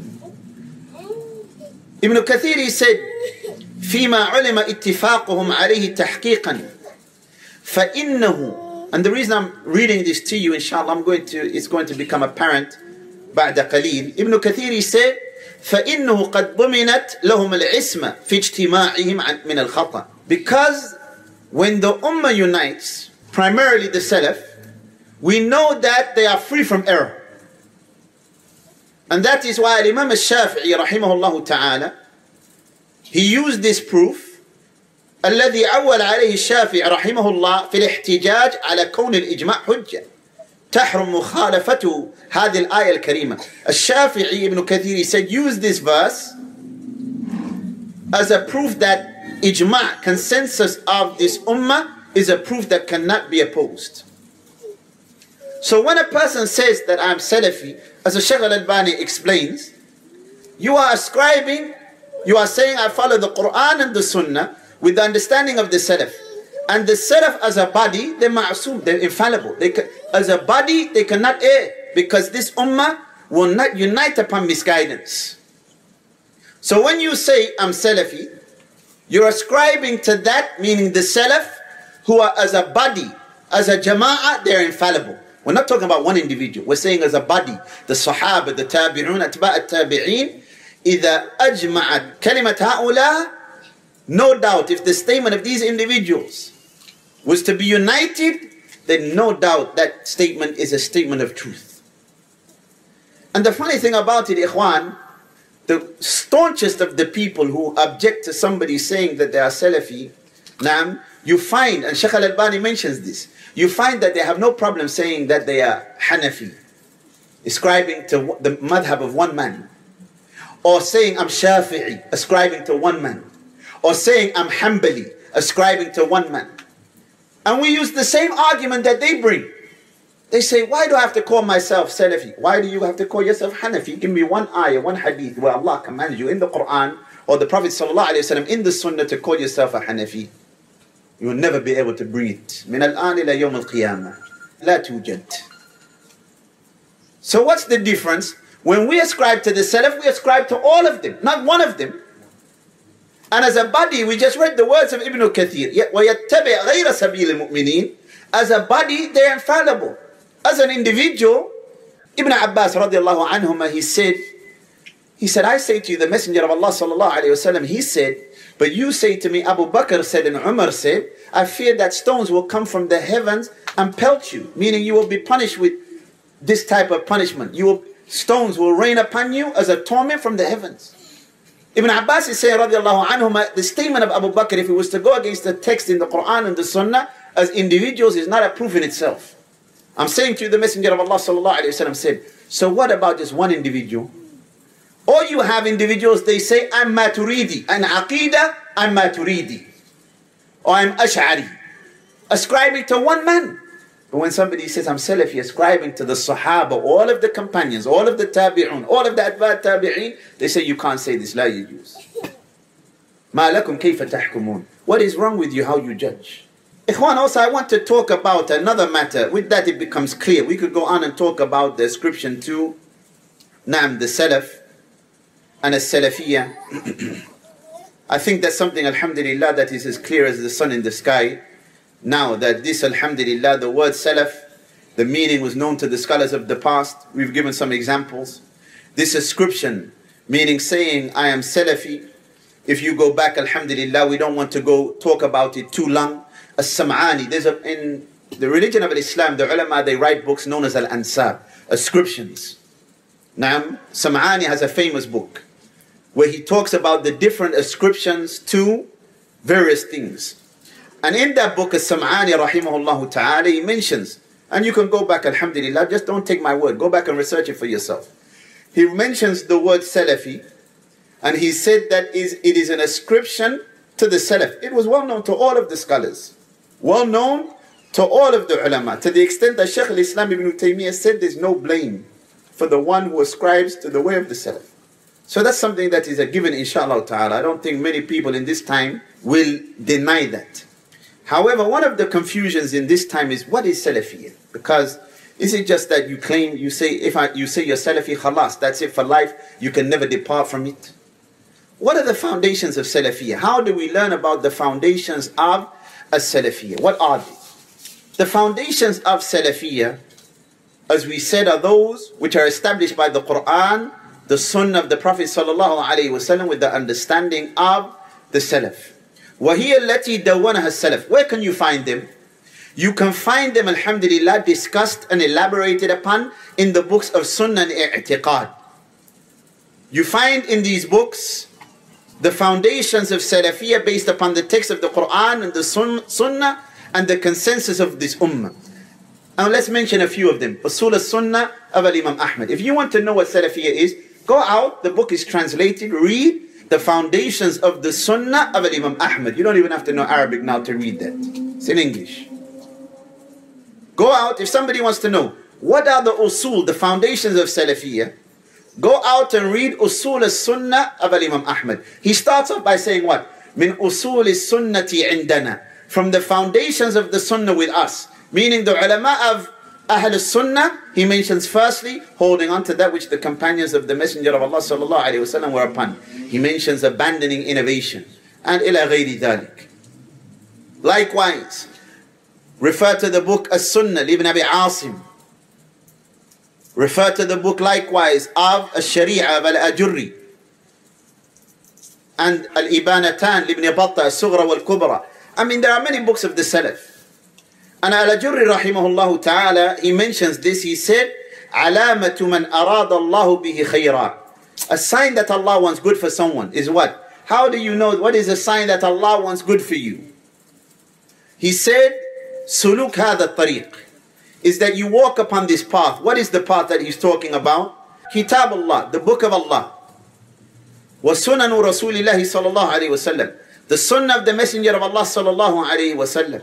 Ibn Kathir, he said, فيما علم اتفاقهم عليه تحقيقا فإنه, and the reason I'm reading this to you, inshallah, I'm going to, it's going to become apparent بعد قليل. Ibn Kathir, he said, فإنه قد ضمنت لهم العصمة في اجتماعهم من الخطأ. Because when the Ummah unites, primarily the Salaf, we know that they are free from error. And that is why Imam al-Shafi'i rahimahullah ta'ala, he used this proof الذي عول عليه الشافعي رحمه الله في الاحتجاج على كون الإجماع حجة تحرم مخالفته هذه الآية الكريمة. الشافعي, Ibn Kathir, said use this verse as a proof that ijma', consensus of this ummah, is a proof that cannot be opposed. So when a person says that I'm Salafi, as the Shaykh al-Albani explains, you are ascribing, you are saying I follow the Quran and the Sunnah with the understanding of the Salaf. And the Salaf as a body, they're ma'asum, they're infallible. They can, as a body, they cannot err, because this ummah will not unite upon misguidance. So when you say I'm Salafi, you're ascribing to that, meaning the Salaf, who are as a body, as a jama'ah, they're infallible. We're not talking about one individual. We're saying as a body, the Sahaba, the Tabi'un, Atba' al-Tabi'in, إذا أجمعت كلمة هؤلاء, no doubt if the statement of these individuals was to be united, then no doubt that statement is a statement of truth. And the funny thing about it, Ikhwan, the staunchest of the people who object to somebody saying that they are Salafi, Naam, you find, and Shaykh al-Albani mentions this, you find that they have no problem saying that they are Hanafi, ascribing to the madhab of one man, or saying I'm Shafi'i, ascribing to one man, or saying I'm Hanbali, ascribing to one man. And we use the same argument that they bring. They say, why do I have to call myself Salafi? Why do you have to call yourself Hanafi? Give me one ayah, one hadith where Allah commands you in the Quran or the Prophet ﷺ in the Sunnah to call yourself a Hanafi. You will never be able to bring it. من الآن إلى يوم القيامة لا توجد. So what's the difference? When we ascribe to the Salaf, we ascribe to all of them, not one of them. And as a body, we just read the words of Ibn Kathir. وَيَتَّبِعْ غَيْرَ سَبِيلِ الْمُؤْمِنِينَ. As a body, they are infallible. As an individual, Ibn Abbas radiallahu anhuma, he said, he said, I say to you, the Messenger of Allah sallallahu alayhi wasallam, he said, but you say to me, Abu Bakr said and Umar said, I fear that stones will come from the heavens and pelt you, meaning you will be punished with this type of punishment. You will, stones will rain upon you as a torment from the heavens. Ibn Abbas is saying, radiallahu anhuma, the statement of Abu Bakr, if it was to go against the text in the Quran and the Sunnah, as individuals, is not a proof in itself. I'm saying to you, the Messenger of Allah sallallahu alayhi wasallam said, so what about just one individual? Or you have individuals, they say, I'm Maturidi, and Aqidah, I'm Maturidi, or I'm Ash'ari, ascribing to one man. But when somebody says, I'm Salafi, ascribing to the Sahaba, all of the companions, all of the Tabi'un, all of the Atba' Tabi'in, they say, you can't say this, la yajuz. Ma lakum kayfa tahkumun. What is wrong with you, how you judge? Ikhwan, also I want to talk about another matter. With that it becomes clear. We could go on and talk about the ascription to Naam, the Salaf and as-Salafiyya. I think that's something, alhamdulillah, that is as clear as the sun in the sky. Now that this, alhamdulillah, the word Salaf, the meaning was known to the scholars of the past. We've given some examples. This ascription, meaning saying, I am Salafi. If you go back, alhamdulillah, we don't want to go talk about it too long. As-Sam'ani, there's a, in the religion of Islam, the ulama, they write books known as Al-Ansab, ascriptions. Naam, Sam'ani has a famous book where he talks about the different ascriptions to various things. And in that book, As-Sam'ani rahimahullah ta'ala, he mentions, and you can go back, alhamdulillah, just don't take my word, go back and research it for yourself. He mentions the word Salafi, and he said that is it is an ascription to the Salaf. It was well known to all of the scholars, well known to all of the ulama, to the extent that Shaykh al-Islam ibn Taymiyyah said there's no blame for the one who ascribes to the way of the Salaf. So that's something that is a given, inshallah ta'ala. I don't think many people in this time will deny that. However, one of the confusions in this time is, what is Salafiyya? Because is it just that you claim, you say, if I, you say you're Salafi, khalas, that's it for life, you can never depart from it? What are the foundations of Salafiyya? How do we learn about the foundations of a Salafiyya? What are they? The foundations of Salafiyya, as we said, are those which are established by the Quran, the Sunnah of the Prophet sallallahu alaihi wasallam, with the understanding of the Salaf. وَهِيَ الَّتِي دَوَّنَهَا السَّلَفِ. Where can you find them? You can find them, alhamdulillah, discussed and elaborated upon in the books of Sunnah and I'tiqad. You find in these books the foundations of Salafiyya based upon the text of the Quran and the Sunnah and the consensus of this ummah. And let's mention a few of them. Usul al-Sunnah of Imam Ahmad. If you want to know what Salafiyya is, go out, the book is translated, read the foundations of the Sunnah of Imam Ahmad. You don't even have to know Arabic now to read that. It's in English. Go out, if somebody wants to know, what are the usul, the foundations of Salafiyya? Go out and read Usul al-Sunnah of Imam Ahmad. He starts off by saying what? Min usul al-Sunnati indana. From the foundations of the Sunnah with us. Meaning the ulama of Ahl al-Sunnah, he mentions firstly, holding on to that which the companions of the Messenger of Allah sallallahu alayhi wa sallam were upon. He mentions abandoning innovation. And ila ghayri dhalik. Likewise, refer to the book As-Sunnah, Ibn Abi Asim. Refer to the book likewise of Al-Sharia of Al-Ajurri. And Al-Ibanatan, Ibn Battah, Al-Sughra wal-Kubra. I mean, there are many books of the Salaf. And Al-Ajurri rahimahullah ta'ala, he mentions this, he said, عَلَامَةُ مَنْ أَرَادَ اللَّهُ بِهِ خَيْرًا. A sign that Allah wants good for someone is what? How do you know, what is a sign that Allah wants good for you? He said, سُلُوكْ هَذَا الطَّرِيقِ, is that you walk upon this path. What is the path that he's talking about? Kitab Allah, the book of Allah. وَسُنَنُ رَسُولِ اللَّهِ صَلَى اللَّهُ عَلَيْهِ وَسَلَّمْ, the sunnah of the Messenger of Allah صلى الله عليه وسلم.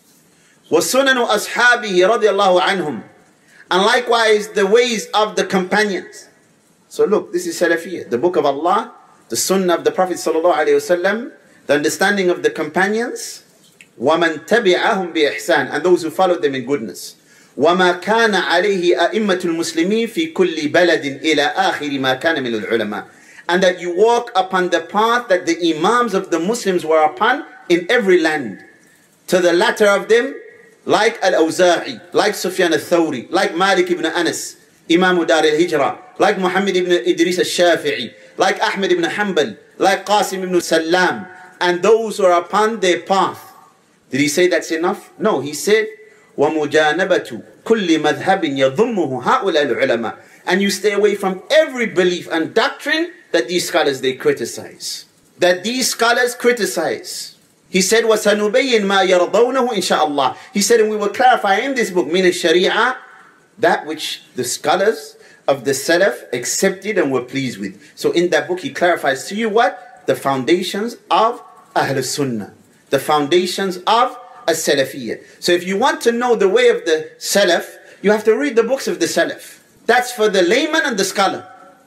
وَسُنَنُ أَصْحَابِهِ رَضِيَ اللَّهُ عَنْهُمْ, and likewise the ways of the companions. So look, this is Salafiyya, the book of Allah, the sunnah of the Prophet sallallahu alaihi wasallam, the understanding of the companions, وَمَنْ تَبِعَهُمْ بِإِحْسَانٍ, and those who followed them in goodness. وَمَا كَانَ عَلَيْهِ أَئِمَّةُ الْمُسْلِمِينَ فِي كُلِّ بَلَدٍ إِلَى آخِرِ مَا كَانَ مِنَ الْعُلَمَاءِ, and that you walk upon the path that the imams of the Muslims were upon in every land. To the latter of them, like Al-Awza'i, like Sufyan al-Thawri, like Malik ibn Anas, Imam Dar al-Hijra, like Muhammad ibn Idris al-Shafi'i, like Ahmed ibn Hanbal, like Qasim ibn Salam, and those who are upon their path. Did he say that's enough? No, he said, وَمُجَانَبَةُ كُلِّ مَذْهَبٍ يَضُمُّهُ هَؤُلَاءِ الْعُلَمَاءِ, and you stay away from every belief and doctrine that these scholars, they criticize. That these scholars criticize. He said, وَسَنُبَيِّن مَا يَرْضَوْنَهُ إِنْ شَاءَ اللَّهِ. He said, and we will clarify in this book, مِنَ الشَّرِيعَةِ, that which the scholars of the Salaf accepted and were pleased with. So in that book, he clarifies to you what? The foundations of Ahl Sunnah. The foundations of As-Salafiyya. So if you want to know the way of the Salaf, you have to read the books of the Salaf. That's for the layman and the scholar.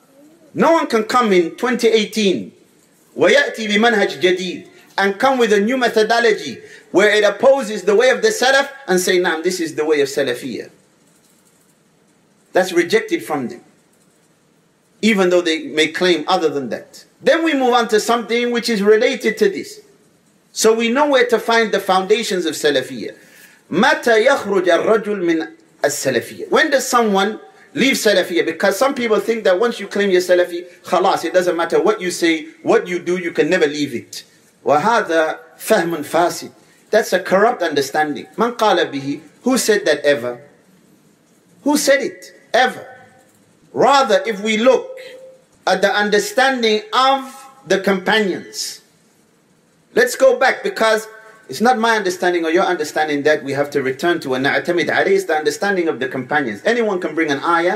No one can come in twenty eighteen وَيَأْتِي بِمَنْهَجْ جَدِيدٍ and come with a new methodology where it opposes the way of the Salaf and say, nah, this is the way of Salafiyya. That's rejected from them. even though they may claim other than that. Then we move on to something which is related to this. So we know where to find the foundations of Salafiyya. متى يخرج الرجل من السلفية? When does someone leave Salafiyya? Because some people think that once you claim you're Salafi, خلاص, it doesn't matter what you say, what you do, you can never leave it. وهذا فهم فاسد. That's a corrupt understanding. من قال به? Who said that ever? Who said it? Ever. Rather, if we look at the understanding of the companions, let's go back, because it's not my understanding or your understanding that we have to return to. And na'tamid alayhi is the understanding of the companions. Anyone can bring an ayah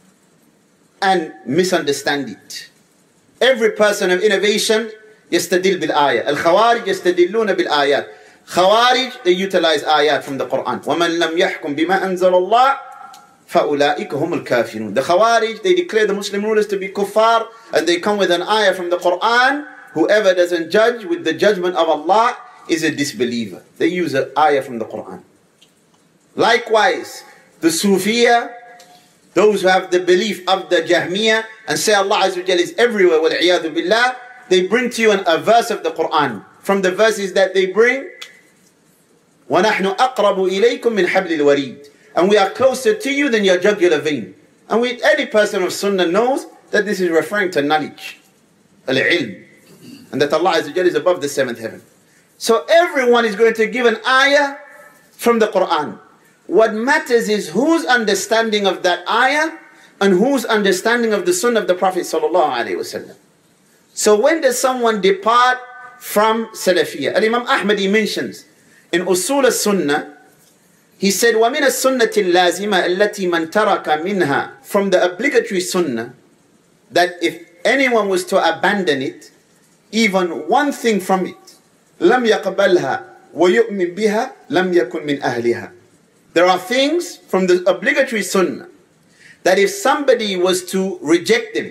and misunderstand it. Every person of innovation yastadil bil ayah. Al-Khawarij yastadilluna bil ayat. Khawarij, they utilize ayat from the Quran. وَمَنْ لَمْ يَحْكُمْ بِمَا أَنزَلَ اللَّهِ فَأُولَٰئِكَ هُمُ الْكَافِرُونَ. The Khawarij, they declare the Muslim rulers to be kuffar, and they come with an ayah from the Quran. Whoever doesn't judge with the judgment of Allah is a disbeliever. They use an ayah from the Quran. Likewise, the Sufiya, those who have the belief of the Jahmiya and say Allah Azza wa Jalla is everywhere, wal-'iyadhu billah, they bring to you an, a verse of the Quran. From the verses that they bring, وَنَحْنُ أَقْرَبُ إِلَيْكُمْ مِنْ حَبْلِ الْوَرِيدِ, and we are closer to you than your jugular vein. And we, any person of Sunnah knows that this is referring to knowledge, al-ilm, and that Allah Azza wa Jalla is above the seventh heaven. So everyone is going to give an ayah from the Quran. What matters is whose understanding of that ayah and whose understanding of the Sunnah of the Prophet sallallahu alaihi wasallam. So when does someone depart from Salafiyya? Al-Imam Ahmadi mentions in Usul al-Sunnah, he said, وَمِنَ السُنَّةِ اللَّازِمَةِ الَّتِي مَنْ تَرَكَ مِنْهَا, from the obligatory Sunnah, that if anyone was to abandon it, even one thing from it, لَمْ يَقْبَلْهَا وَيُؤْمِنْ بِهَا لَمْ يَكُنْ مِنْ أَهْلِهَا. There are things from the obligatory Sunnah that if somebody was to reject them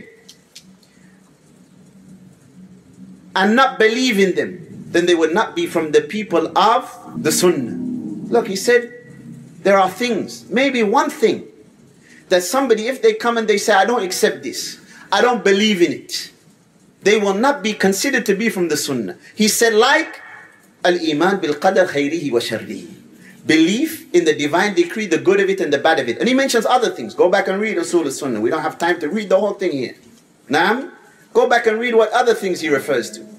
and not believe in them, then they would not be from the people of the Sunnah. Look, he said, there are things, maybe one thing, that somebody, if they come and they say, I don't accept this, I don't believe in it, they will not be considered to be from the Sunnah. He said, like al-iman bil-qadar khayrihi wa sharrihi, belief in the divine decree, the good of it and the bad of it. And he mentions other things. Go back and read Usul al-Sunnah. We don't have time to read the whole thing here. Naam? Go back and read what other things he refers to.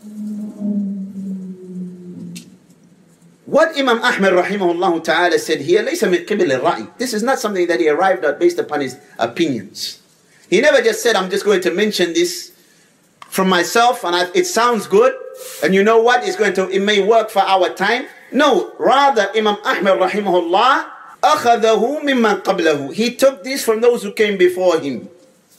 What Imam Ahmad rahimahullah ta'ala said here, لَيْسَ مِنْ قِبِلِ الرَّأِي. This is not something that he arrived at based upon his opinions. He never just said, I'm just going to mention this from myself and I, it sounds good, and you know what, it's going to, it may work for our time. No, rather Imam Ahmad rahimahullah أَخَذَهُ مِمَّنْ قَبْلَهُ. He took this from those who came before him.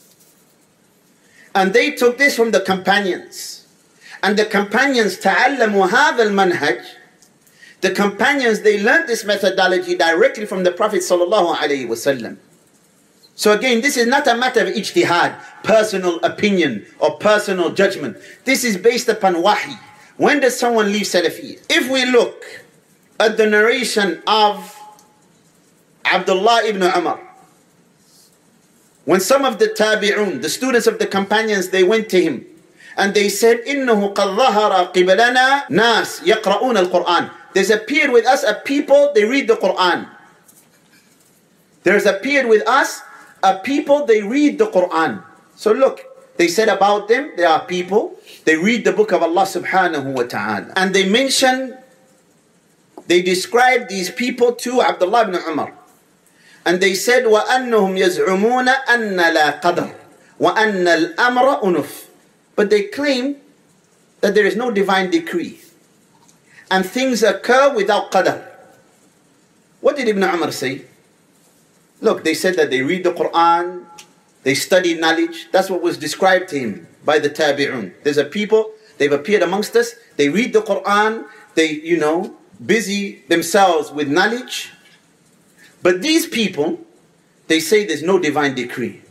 And they took this from the companions. And the companions تَعَلَّمُوا هَذَا الْمَنْهَجِ. The companions, they learned this methodology directly from the Prophet sallallahu alaihi wasallam. So again, this is not a matter of ijtihad, personal opinion or personal judgment. This is based upon wahi. When does someone leave Salafiyya? If we look at the narration of Abdullah ibn Umar, when some of the tabi'un, the students of the companions, they went to him and they said, إِنَّهُ قَدْ ظَهَرَ قِبَلَنَا نَاسْ يَقْرَؤُونَ الْقُرْآنِ. There's appeared with us a people, they read the Quran. There's appeared with us a people, they read the Quran. So look, they said about them, they are people, they read the book of Allah subhanahu wa ta'ala. And they mention, they describe these people to Abdullah ibn Umar. And they said, وَأَنَّهُمْ يَزْعُمُونَ أَنَّ لَا قَدَرْ وَأَنَّ الْأَمْرَ أُنُفْ. But they claim that there is no divine decree and things occur without qadar. What did Ibn Umar say? Look, they said that they read the Quran, they study knowledge. That's what was described to him by the tabi'un. There's a people, they've appeared amongst us, they read the Quran, they, you know, busy themselves with knowledge. But these people, they say there's no divine decree.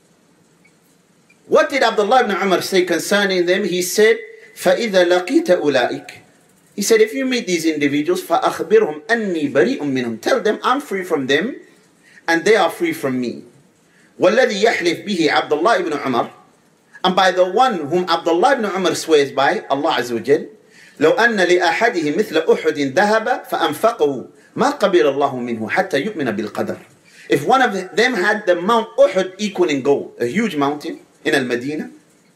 What did Abdullah ibn Umar say concerning them? He said, فَإِذَا لَقِيتَ أُولَٰئِكَ. He said, if you meet these individuals, فَأَخْبِرْهُمْ أَنِّي بَرِيءٌ مِّنْهُمْ. Tell them I'm free from them and they are free from me. وَالَّذِي يَحْلِفْ بِهِ عَبْدُ اللَّهِ ibn Umar, and by the one whom Abdullah ibn Umar swears by, Allah Azza wa Jal, لو أن لأحده مثل أحد ذهب فأنفقه ما قبل الله منه حتى يؤمن بالقدر. If one of them had the Mount Uhud equal in gold, a huge mountain in Al-Madinah,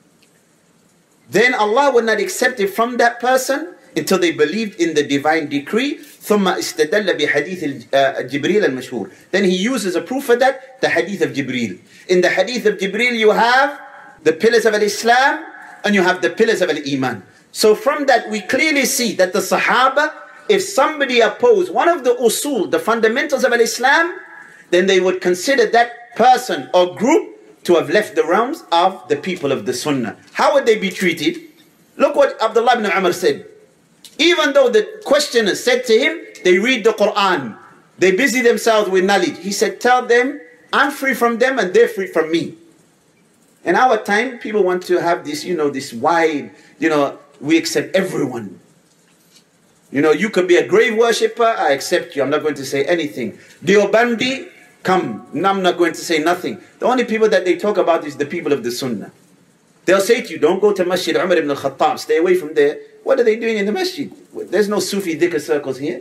then Allah would not accept it from that person until they believed in the divine decree. ثم استدل بحديث جبريل المشهور. Then he uses a proof for that, the hadith of Jibreel. In the hadith of Jibreel you have the pillars of Al-Islam and you have the pillars of Al-Iman. So from that we clearly see that the Sahaba, if somebody opposed one of the usul, the fundamentals of Al-Islam, then they would consider that person or group to have left the realms of the people of the Sunnah. How would they be treated? Look what Abdullah ibn Umar said. Even though the questioner said to him, they read the Quran, they busy themselves with knowledge. He said, tell them, I'm free from them and they're free from me. In our time, people want to have this, you know, this wide, you know, we accept everyone. You know, you could be a grave worshipper, I accept you, I'm not going to say anything. Deobandi, come, I'm not going to say nothing. The only people that they talk about is the people of the Sunnah. They'll say to you, don't go to Masjid Umar ibn al-Khattab, stay away from there. What are they doing in the masjid? There's no Sufi dhikr circles here.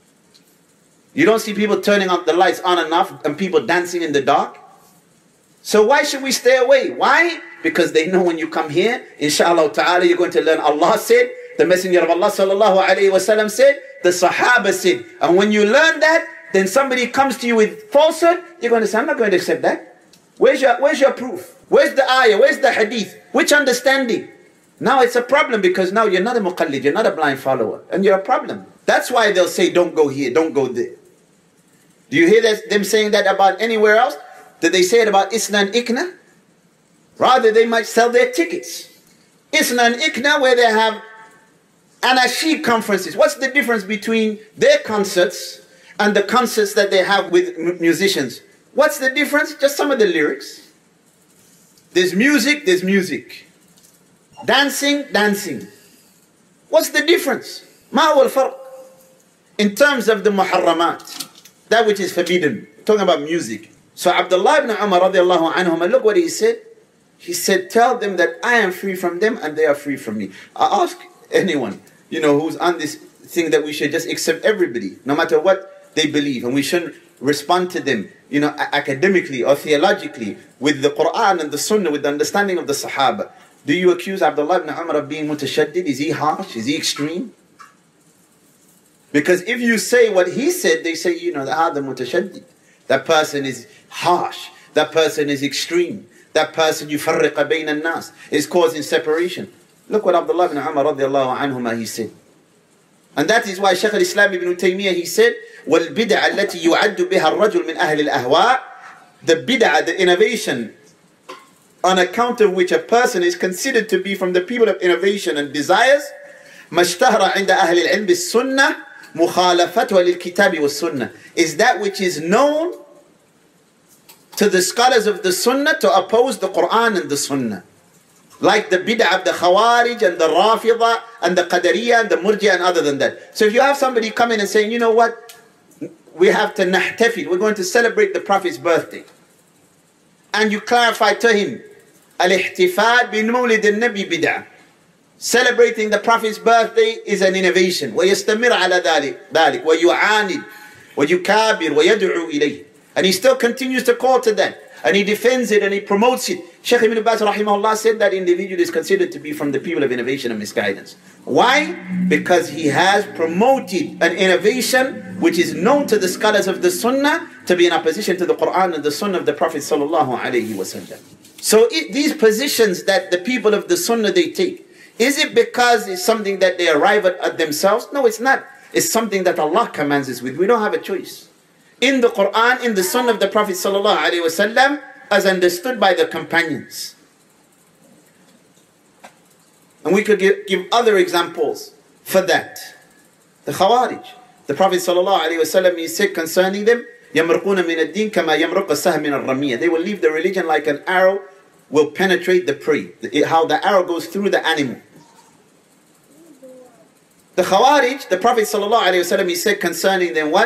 You don't see people turning up the lights on and off and people dancing in the dark. So why should we stay away? Why? Because they know when you come here, inshallah ta'ala, you're going to learn Allah said, the Messenger of Allah sallallahu alayhi wa sallam said, the Sahaba said. And when you learn that, then somebody comes to you with falsehood, you're going to say, I'm not going to accept that. Where's your, where's your proof? Where's the ayah? Where's the hadith? Which understanding? Now it's a problem because now you're not a muqallid, you're not a blind follower. And you're a problem. That's why they'll say, don't go here, don't go there. Do you hear that, them saying that about anywhere else? Did they say it about Isna and Ikna? Rather, they might sell their tickets. Isna and Ikna, where they have Anashid conferences. What's the difference between their concerts and the concerts that they have with musicians? What's the difference? Just some of the lyrics. There's music, there's music. Dancing, dancing. What's the difference? Ma huwa al-farq? In terms of the muharramat, that which is forbidden, talking about music. So Abdullah ibn Umar radiallahu anhum, look what he said. He said, tell them that I am free from them and they are free from me. I ask anyone, you know, who's on this thing that we should just accept everybody, no matter what they believe, and we shouldn't respond to them, you know, academically or theologically, with the Quran and the Sunnah, with the understanding of the Sahaba. Do you accuse Abdullah ibn Umar of being mutashaddid? Is he harsh? Is he extreme? Because if you say what he said, they say, you know, ah, the mutashaddid. That person is harsh. That person is extreme. That person, yufarriqa bayna an-nas, is causing separation. Look what Abdullah ibn Umar radiallahu anhuma, he said. And that is why Shaykh al-Islam ibn Taymiyyah, he said, وَالْبِدْعَ الَّتِي يُعَدُّ بِهَا الرَّجُلُ مِنْ أَهْلِ الْأَهْوَاءِ, the bid'ah, the innovation, on account of which a person is considered to be from the people of innovation and desires, مَشْتَهْرَ عِنْدَ أَهْلِ الْعِلْمِ السُّنَّةِ مُخَالَفَتُهَا لِلْكِتَابِ وَالسُّنَّةِ, is that which is known to the scholars of the Sunnah to oppose the Quran and the Sunnah. Like the bid'ah of the Khawarij and the Rafida and the Qadariyah and the Murji'ah and other than that. So if you have somebody coming and saying, you know what, we have to nahtafid, we're going to celebrate the Prophet's birthday. And you clarify to him, al-ihtifad bin mawlid al-nabi bid'ah. Celebrating the Prophet's birthday is an innovation. وَيَسْتَمِرْ عَلَى ذَلك وَيُعَانِدْ وَيُكَابِرْ وَيَدْعُو إِلَيْهِ. And he still continues to call to that. And he defends it and he promotes it. Shaykh Ibn Baz rahimahullah said that individual is considered to be from the people of innovation and misguidance. Why? Because he has promoted an innovation which is known to the scholars of the Sunnah to be in opposition to the Quran and the Sunnah of the Prophet sallallahu alaihi wasallam. So it, these positions that the people of the Sunnah they take, is it because it's something that they arrive at, at themselves? No, it's not. It's something that Allah commands us with. We don't have a choice. In the Quran, in the Sunnah of the Prophet sallallahu alaihi wasallam, as understood by the companions. And we could give, give other examples for that. The Khawarij. The Prophet sallallahu alaihi wasallam, he said concerning them, يَمْرُقُونَ مِنَ الدِّينِ كَمَا يَمْرُقَ السَّهْمِ مِنَ الرَّمِيَّةِ. They will leave the religion like an arrow will penetrate the prey. How the arrow goes through the animal. The Khawarij, the Prophet sallallahu alaihi wasallam, he said concerning them what?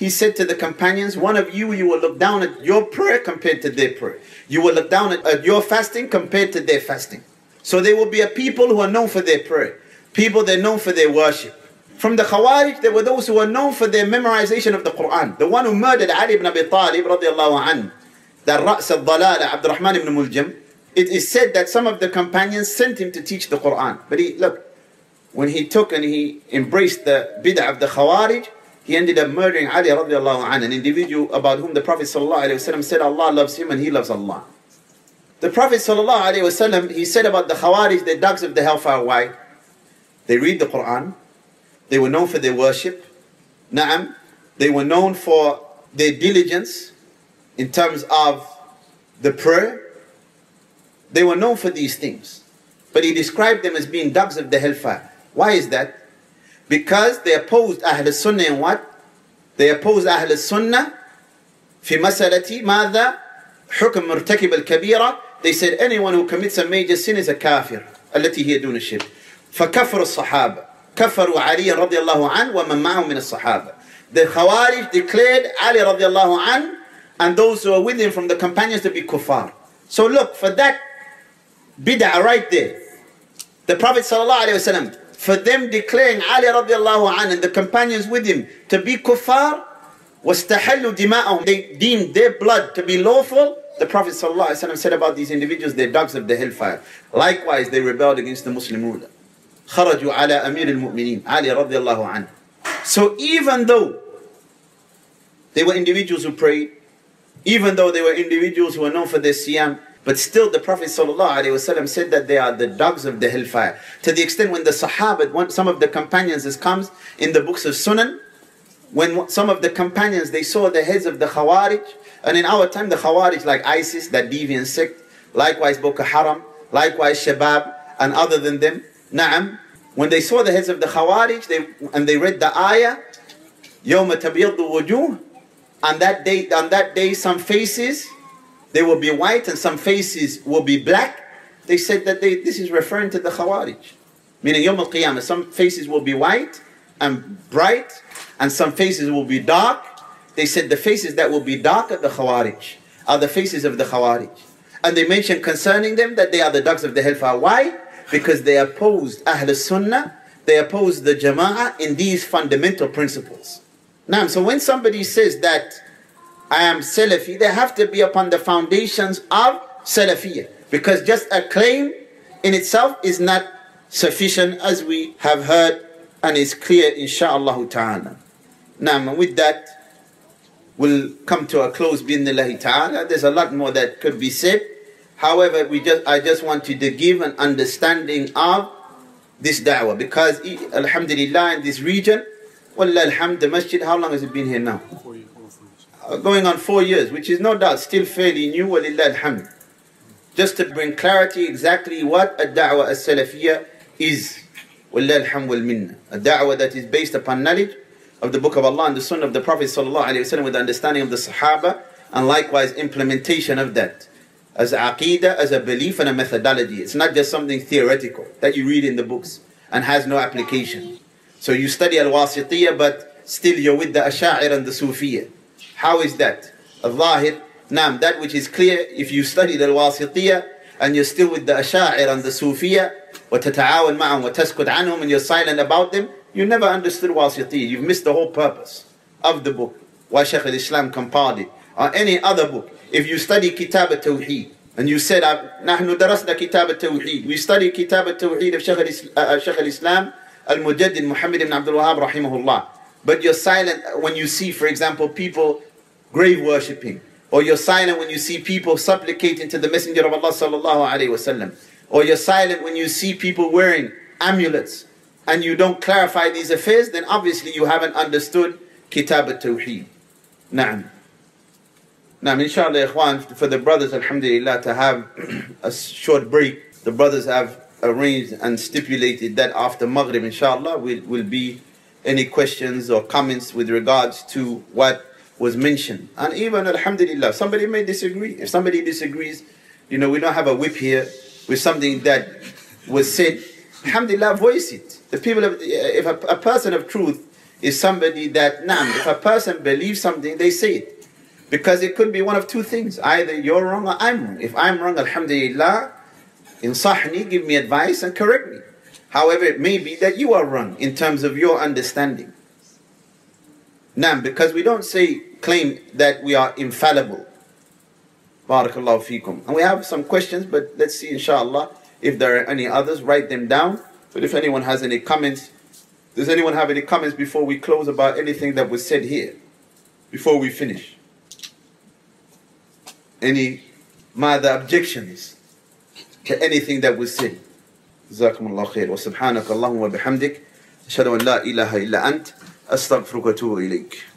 he said to the companions, one of you, you will look down at your prayer compared to their prayer. You will look down at, at your fasting compared to their fasting. So there will be a people who are known for their prayer. People that are known for their worship. From the Khawarij, there were those who were known for their memorization of the Quran. The one who murdered Ali ibn Abi Talib, radiallahu anhu, the Ra's al-Dalala, Abdurrahman ibn Muljam, it is said that some of the companions sent him to teach the Quran. But he, look, when he took and he embraced the bid'ah of the Khawarij, he ended up murdering Ali radiallahu anhu, an individual about whom the Prophet sallallahu alaihi wasallam said Allah loves him and he loves Allah. The Prophet sallallahu alaihi wasallam, he said about the Khawarij, the dogs of the hellfire. Why? They read the Quran. They were known for their worship. Na'am. They were known for their diligence in terms of the prayer. They were known for these things. But he described them as being dogs of the hellfire. Why is that? Because they opposed Ahl al-Sunnah in what? They opposed Ahl al-Sunnah في مسألة ماذا؟ حكم مرتكب الكبيرة. They said anyone who commits a major sin is a kafir. التي هي دون الشرك. فكفر الصحابة. كفروا علي رضي الله عنه ومن معه من الصحابة. The Khawarij declared Ali رضي الله عنه and those who are with him from the companions to be kuffar. So look, for that bid'ah right there, the Prophet sallallahu alaihi wasallam, for them declaring Ali radiallahu anhu and the companions with him to be kuffar, وَاسْتَحَلُّوا دِمَاءَهُمْ, they deemed their blood to be lawful. The Prophet sallallahu alaihi wasallam said about these individuals, they're dogs of the hellfire. Likewise, they rebelled against the Muslim ruler. خَرَجُوا عَلَى أَمِيرِ الْمُؤْمِنِينَ Ali radiallahu anhu. So even though they were individuals who prayed, even though they were individuals who were known for their siyam, but still the Prophet ﷺ said that they are the dogs of the hellfire. To the extent when the Sahaba, some of the companions, this comes in the books of Sunan, when some of the companions, they saw the heads of the Khawarij, and in our time the Khawarij like ISIS, that deviant sect, likewise Boko Haram, likewise Shabab, and other than them, Na'am, when they saw the heads of the Khawarij, they, and they read the ayah, يَوْمَ تَبْيَضُّ وُجُوهُ, on that day, on that day some faces, they will be white and some faces will be black. They said that they, this is referring to the Khawarij. Meaning Yawm al-Qiyamah, some faces will be white and bright and some faces will be dark. They said the faces that will be dark are the Khawarij, are the faces of the Khawarij. And they mentioned concerning them that they are the dogs of the hellfire. Why? Because they opposed Ahl al-Sunnah, they opposed the Jama'ah in these fundamental principles. Now, so when somebody says that I am Salafi, they have to be upon the foundations of Salafiyah. Because just a claim in itself is not sufficient, as we have heard and is clear insha'Allah ta'ala. Now, with that, we'll come to a close bi'idhnillahi ta'ala. There's a lot more that could be said. However, we just I just wanted to give an understanding of this da'wah. Because, alhamdulillah, in this region, wallah alhamd, the masjid, how long has it been here now? Going on four years, which is no doubt still fairly new, walillah alhamd. Just to bring clarity exactly what a da'wah as-salafiyah is. Walillah alhamd wal minna. A da'wah that is based upon knowledge of the Book of Allah and the Sunnah of the Prophet sallallahu alaihi wasallam, with the understanding of the Sahaba, and likewise implementation of that as a aqeedah, as a belief and a methodology. It's not just something theoretical that you read in the books and has no application. So you study al-Wasitiyah, but still you're with the Asha'ir and the Sufiyah. How is that? Al-Zahir, Naam, that which is clear, if you study the Al-Wasitiyah and you're still with the Asha'ir and the Sufiyah, وَتَتَعَاوَنْ مَعَهُمْ وَتَسْكُتْ عَنْهُمْ, and you're silent about them, you never understood Wasitiyah. You've missed the whole purpose of the book. Why Shaykh al-Islam compiled it. Or any other book. If you study Kitab al-Tawheed, and you said, نحن درسنا كتاب التوحيد, we study Kitab al-Tawheed of Shaykh al-Islam, Al-Mujaddid Muhammad ibn Abdul Wahhab rahimahullah. But you're silent when you see, for example, people grave worshipping, or you're silent when you see people supplicating to the Messenger of Allah sallallahu alaihi wasallam, or you're silent when you see people wearing amulets, and you don't clarify these affairs, then obviously you haven't understood Kitab al-Tawheed. Naam. Naam, inshallah, ikhwan, for the brothers, alhamdulillah, to have a short break, the brothers have arranged and stipulated that after Maghrib, inshallah, will will be any questions or comments with regards to what was mentioned. And even, alhamdulillah, somebody may disagree. If somebody disagrees, you know, we don't have a whip here with something that was said. Alhamdulillah, voice it. The people of, if a, a person of truth is somebody that, naam, if a person believes something, they say it. Because it could be one of two things. Either you're wrong or I'm wrong. If I'm wrong, alhamdulillah, insahni, give me advice and correct me. However, it may be that you are wrong in terms of your understanding. Naam, because we don't say, claim that we are infallible. Barakallahu feekum. And we have some questions, but let's see, inshallah, if there are any others, write them down. But if anyone has any comments, does anyone have any comments before we close about anything that was said here? Before we finish? Any mother objections to anything that was said? Jazakumullah khair. Wa subhanaka Allahumma wa bihamdik. Ashhadu an la ilaha illa ant. Astaghfiruka wa atubu ilayk.